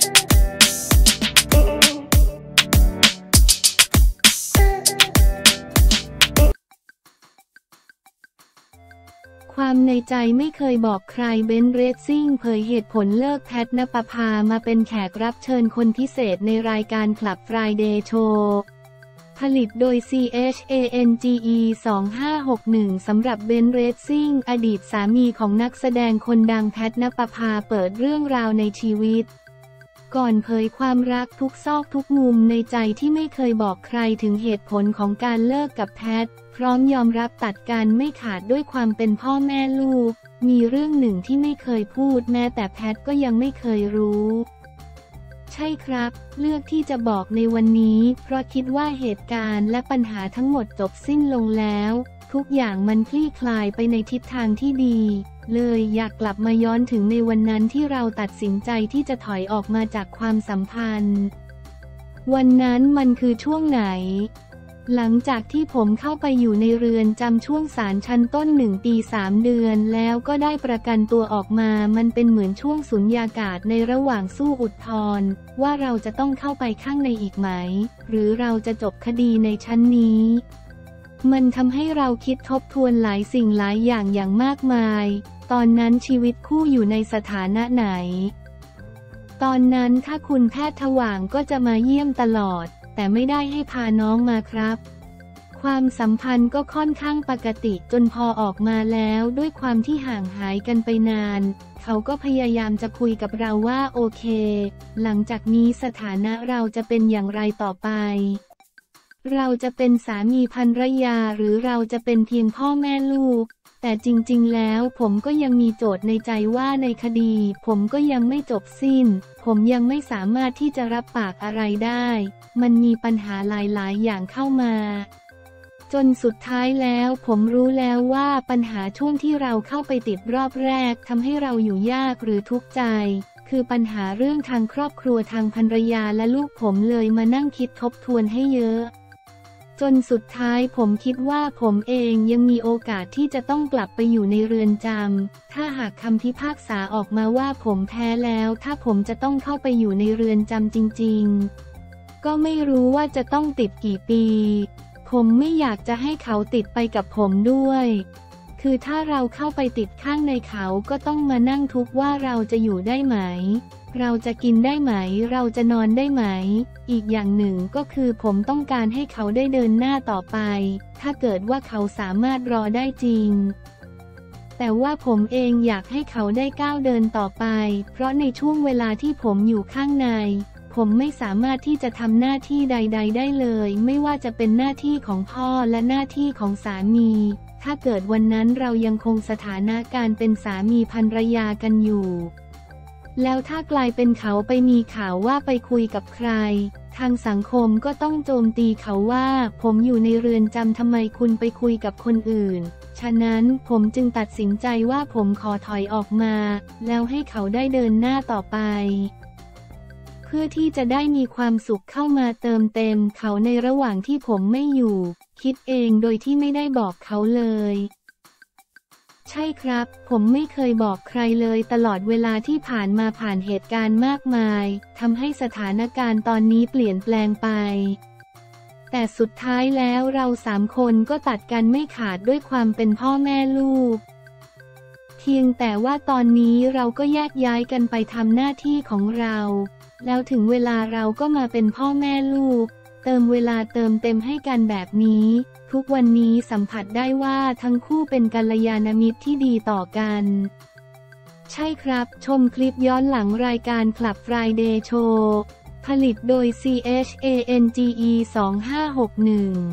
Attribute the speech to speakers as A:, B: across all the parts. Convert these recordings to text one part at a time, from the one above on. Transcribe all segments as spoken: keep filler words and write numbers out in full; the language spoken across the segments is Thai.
A: ความในใจไม่เคยบอกใครเบนซ์เรซซิ่งเผยเหตุผลเลิกแพทณปภามาเป็นแขกรับเชิญคนพิเศษในรายการ Club Friday Show ผลิตโดย ซี เอช เอ เอ็น จี อี สองห้าหกหนึ่ง สำหรับเบนซ์เรซซิ่งอดีตสามีของนักแสดงคนดังแพทณปภาเปิดเรื่องราวในชีวิตก่อนเผยความรักทุกซอกทุกมุมในใจที่ไม่เคยบอกใครถึงเหตุผลของการเลิกกับแพทพร้อมยอมรับตัดกันไม่ขาดด้วยความเป็นพ่อแม่ลูกมีเรื่องหนึ่งที่ไม่เคยพูดแม้แต่แพทก็ยังไม่เคยรู้ใช่ครับเลือกที่จะบอกในวันนี้เพราะคิดว่าเหตุการณ์และปัญหาทั้งหมดจบสิ้นลงแล้วทุกอย่างมันคลี่คลายไปในทิศทางที่ดีเลยอยากกลับมาย้อนถึงในวันนั้นที่เราตัดสินใจที่จะถอยออกมาจากความสัมพันธ์วันนั้นมันคือช่วงไหนหลังจากที่ผมเข้าไปอยู่ในเรือนจำช่วงศาลชั้นต้นหนึ่งปีสามเดือนแล้วก็ได้ประกันตัวออกมามันเป็นเหมือนช่วงสุญญากาศในระหว่างสู้อุทธรณ์ว่าเราจะต้องเข้าไปข้างในอีกไหมหรือเราจะจบคดีในชั้นนี้มันทำให้เราคิดทบทวนหลายสิ่งหลายอย่างอย่างมากมายตอนนั้นชีวิตคู่อยู่ในสถานะไหนตอนนั้นถ้าคุณแพทย์ถว่างก็จะมาเยี่ยมตลอดแต่ไม่ได้ให้พาน้องมาครับความสัมพันธ์ก็ค่อนข้างปกติจนพอออกมาแล้วด้วยความที่ห่างหายกันไปนานเขาก็พยายามจะคุยกับเราว่าโอเคหลังจากนี้สถานะเราจะเป็นอย่างไรต่อไปเราจะเป็นสามีภรรยาหรือเราจะเป็นเพียงพ่อแม่ลูกแต่จริงๆแล้วผมก็ยังมีโจทย์ในใจว่าในคดีผมก็ยังไม่จบสิ้นผมยังไม่สามารถที่จะรับปากอะไรได้มันมีปัญหาหลายๆอย่างเข้ามาจนสุดท้ายแล้วผมรู้แล้วว่าปัญหาช่วงที่เราเข้าไปติดรอบแรกทำให้เราอยู่ยากหรือทุกข์ใจคือปัญหาเรื่องทางครอบครัวทางภรรยาและลูกผมเลยมานั่งคิดทบทวนให้เยอะจนสุดท้ายผมคิดว่าผมเองยังมีโอกาสที่จะต้องกลับไปอยู่ในเรือนจำถ้าหากคำพิพากษาออกมาว่าผมแพ้แล้วถ้าผมจะต้องเข้าไปอยู่ในเรือนจำจริงๆก็ไม่รู้ว่าจะต้องติดกี่ปีผมไม่อยากจะให้เขาติดไปกับผมด้วยคือถ้าเราเข้าไปติดข้างในเขาก็ต้องมานั่งทุกข์ว่าเราจะอยู่ได้ไหมเราจะกินได้ไหมเราจะนอนได้ไหมอีกอย่างหนึ่งก็คือผมต้องการให้เขาได้เดินหน้าต่อไปถ้าเกิดว่าเขาสามารถรอได้จริงแต่ว่าผมเองอยากให้เขาได้ก้าวเดินต่อไปเพราะในช่วงเวลาที่ผมอยู่ข้างในผมไม่สามารถที่จะทำหน้าที่ใดๆได้เลยไม่ว่าจะเป็นหน้าที่ของพ่อและหน้าที่ของสามีถ้าเกิดวันนั้นเรายังคงสถานะการเป็นสามีภรรยากันอยู่แล้วถ้ากลายเป็นเขาไปมีข่าวว่าไปคุยกับใครทางสังคมก็ต้องโจมตีเขาว่าผมอยู่ในเรือนจำทำไมคุณไปคุยกับคนอื่นฉะนั้นผมจึงตัดสินใจว่าผมขอถอยออกมาแล้วให้เขาได้เดินหน้าต่อไปเพื่อที่จะได้มีความสุขเข้ามาเติมเต็มเขาในระหว่างที่ผมไม่อยู่คิดเองโดยที่ไม่ได้บอกเขาเลยใช่ครับผมไม่เคยบอกใครเลยตลอดเวลาที่ผ่านมาผ่านเหตุการณ์มากมายทำให้สถานการณ์ตอนนี้เปลี่ยนแปลงไปแต่สุดท้ายแล้วเราสามคนก็ตัดกันไม่ขาดด้วยความเป็นพ่อแม่ลูกเพียงแต่ว่าตอนนี้เราก็แยกย้ายกันไปทำหน้าที่ของเราแล้วถึงเวลาเราก็มาเป็นพ่อแม่ลูกเติมเวลาเติมเต็มให้กันแบบนี้ทุกวันนี้สัมผัสได้ว่าทั้งคู่เป็นกัลยาณมิตรที่ดีต่อกันใช่ครับชมคลิปย้อนหลังรายการ Club Friday Show ผลิตโดย ซี เอช เอ เอ็น จี อี สองห้าหกหนึ่ง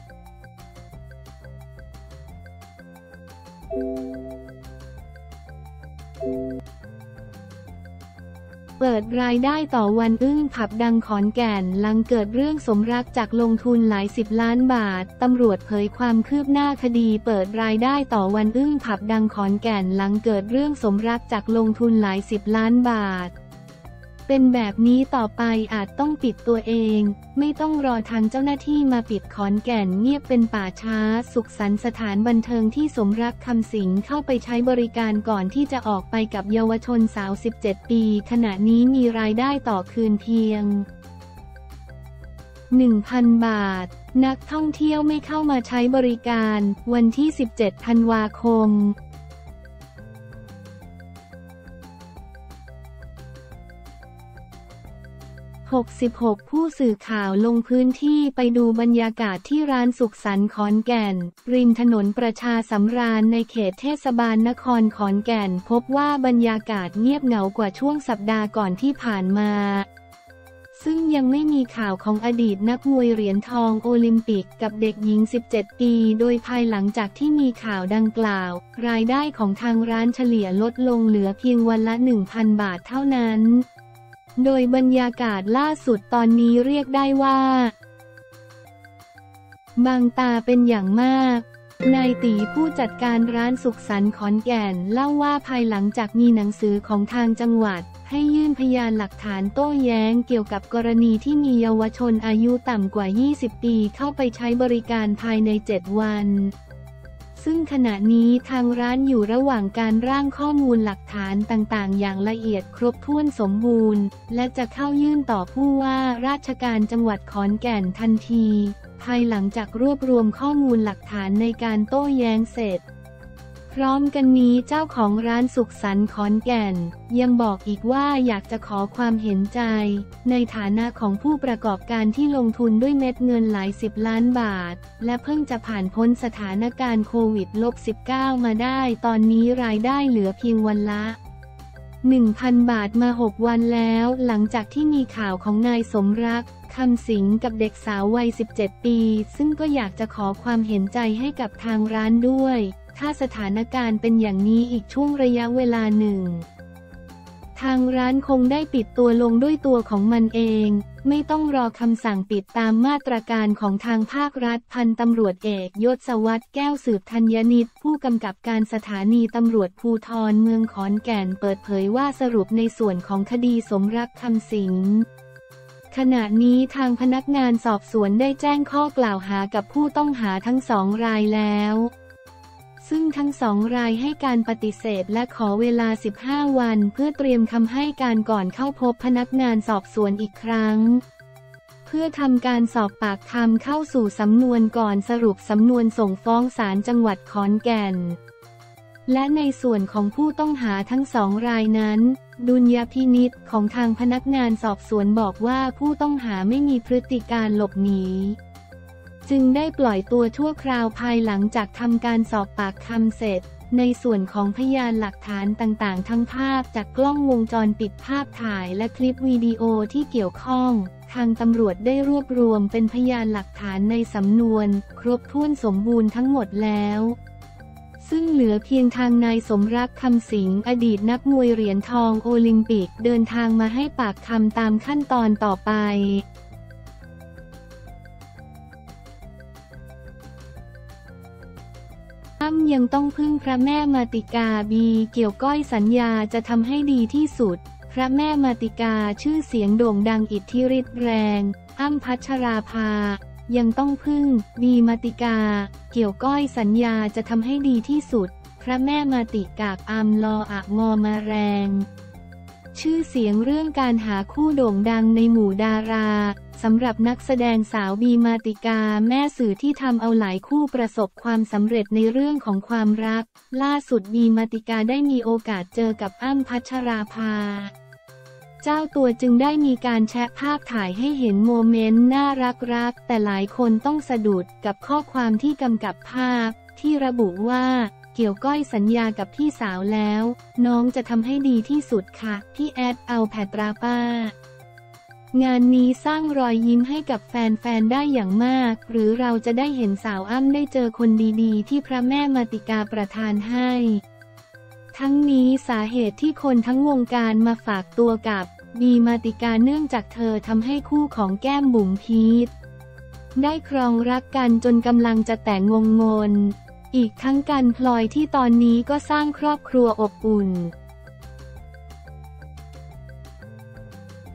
A: เปิดรายได้ต่อวันอึ้งผับดังขอนแก่นหลังเกิดเรื่องสมรักจากลงทุนหลายสิบล้านบาทตำรวจเผยความคืบหน้าคดีเปิดรายได้ต่อวันอึ้งผับดังขอนแก่นหลังเกิดเรื่องสมรักจากลงทุนหลายสิบล้านบาทเป็นแบบนี้ต่อไปอาจต้องปิดตัวเองไม่ต้องรอทางเจ้าหน้าที่มาปิดขอนแก่นเงียบเป็นป่าช้าสุขสันต์สถานบันเทิงที่สมรักคำสิงเข้าไปใช้บริการก่อนที่จะออกไปกับเยาวชนสาวสิบเจ็ดปีขณะนี้มีรายได้ต่อคืนเพียง หนึ่งพัน บาทนักท่องเที่ยวไม่เข้ามาใช้บริการวันที่สิบเจ็ดธันวาคมหกสิบหกผู้สื่อข่าวลงพื้นที่ไปดูบรรยากาศที่ร้านสุขสันต์ขอนแก่นริมถนนประชาสำราญในเขตเทศบาลนครขอนแก่นพบว่าบรรยากาศเงียบเหงากว่าช่วงสัปดาห์ก่อนที่ผ่านมาซึ่งยังไม่มีข่าวของอดีตนักมวยเหรียญทองโอลิมปิกกับเด็กหญิงสิบเจ็ดปีโดยภายหลังจากที่มีข่าวดังกล่าวรายได้ของทางร้านเฉลี่ยลดลงเหลือเพียงวันละ หนึ่งพัน บาทเท่านั้นโดยบรรยากาศล่าสุดตอนนี้เรียกได้ว่าบางตาเป็นอย่างมากนายตีผู้จัดการร้านสุขสันต์ขอนแก่นเล่าว่าภายหลังจากมีหนังสือของทางจังหวัดให้ยื่นพยานหลักฐานโต้แย้งเกี่ยวกับกรณีที่มีเยาวชนอายุต่ำกว่ายี่สิบปีเข้าไปใช้บริการภายในเจ็ดวันซึ่งขณะนี้ทางร้านอยู่ระหว่างการร่างข้อมูลหลักฐานต่างๆอย่างละเอียดครบถ้วนสมบูรณ์และจะเข้ายื่นต่อผู้ว่าราชการจังหวัดขอนแก่นทันทีภายหลังจากรวบรวมข้อมูลหลักฐานในการโต้แย้งเสร็จพร้อมกันนี้เจ้าของร้านสุขสันต์ขอนแก่นยังบอกอีกว่าอยากจะขอความเห็นใจในฐานะของผู้ประกอบการที่ลงทุนด้วยเม็ดเงินหลายสิบล้านบาทและเพิ่งจะผ่านพ้นสถานการณ์โควิด สิบเก้า มาได้ตอนนี้รายได้เหลือเพียงวันละ หนึ่งพัน บาทมาหกวันแล้วหลังจากที่มีข่าวของนายสมรักคำสิงกับเด็กสาววัยสิบเจ็ดปีซึ่งก็อยากจะขอความเห็นใจให้กับทางร้านด้วยถ้าสถานการณ์เป็นอย่างนี้อีกช่วงระยะเวลาหนึ่งทางร้านคงได้ปิดตัวลงด้วยตัวของมันเองไม่ต้องรอคำสั่งปิดตามมาตรการของทางภาครัฐพันตำรวจเอกยศวัฒน์แก้วสืบธัญนิตผู้กำกับการสถานีตำรวจภูธรเมืองขอนแก่นเปิดเผยว่าสรุปในส่วนของคดีสมรักคำสิงขณะนี้ทางพนักงานสอบสวนได้แจ้งข้อกล่าวหากับผู้ต้องหาทั้งสองรายแล้วซึ่งทั้งสองรายให้การปฏิเสธและขอเวลาสิบห้าวันเพื่อเตรียมคำให้การก่อนเข้าพบพนักงานสอบสวนอีกครั้งเพื่อทำการสอบปากคำเข้าสู่สำนวนก่อนสรุปสำนวนส่งฟ้องศาลจังหวัดขอนแก่นและในส่วนของผู้ต้องหาทั้งสองรายนั้นดุลยพินิจของทางพนักงานสอบสวนบอกว่าผู้ต้องหาไม่มีพฤติการหลบหนีจึงได้ปล่อยตัวชั่วคราวภายหลังจากทำการสอบปากคำเสร็จในส่วนของพยานหลักฐานต่างๆทั้งภาพจากกล้องวงจรปิดภาพถ่ายและคลิปวิดีโอที่เกี่ยวข้องทางตำรวจได้รวบรวมเป็นพยานหลักฐานในสำนวนครบถ้วนสมบูรณ์ทั้งหมดแล้วซึ่งเหลือเพียงทางนายสมรักคำสิงอดีตนักมวยเหรียญทองโอลิมปิกเดินทางมาให้ปากคำตามขั้นตอนต่อไปอ้ำยังต้องพึ่งพระแม่มาติกาบีเกี่ยวก้อยสัญญาจะทำให้ดีที่สุดพระแม่มาติกาชื่อเสียงโด่งดังอิทธิฤทธิ์แรงอ้ำพัชราภายังต้องพึ่งบีมาติกาเกี่ยวก้อยสัญญาจะทำให้ดีที่สุดพระแม่มาติกาอัมลออะงอมาแรงชื่อเสียงเรื่องการหาคู่โด่งดังในหมู่ดาราสำหรับนักแสดงสาวบีมาติกาแม่สื่อที่ทำเอาหลายคู่ประสบความสำเร็จในเรื่องของความรักล่าสุดบีมาติกาได้มีโอกาสเจอกับอ้ำพัชราภาเจ้าตัวจึงได้มีการแชะภาพถ่ายให้เห็นโมเมนต์น่ารักๆแต่หลายคนต้องสะดุดกับข้อความที่กำกับภาพที่ระบุว่าเกี่ยวก้อยสัญญากับพี่สาวแล้วน้องจะทำให้ดีที่สุดค่ะพี่แอดเอาแพตราป้างานนี้สร้างรอยยิ้มให้กับแฟนๆได้อย่างมากหรือเราจะได้เห็นสาวอ้ำได้เจอคนดีๆที่พระแม่มาติกาประทานให้ทั้งนี้สาเหตุที่คนทั้งวงการมาฝากตัวกับบีมาติกาเนื่องจากเธอทำให้คู่ของแก้มบุ๋มพีทได้ครองรักกันจนกำลังจะแต่งงงนอีกทั้งกันพลอยที่ตอนนี้ก็สร้างครอบครัวอบอุ่น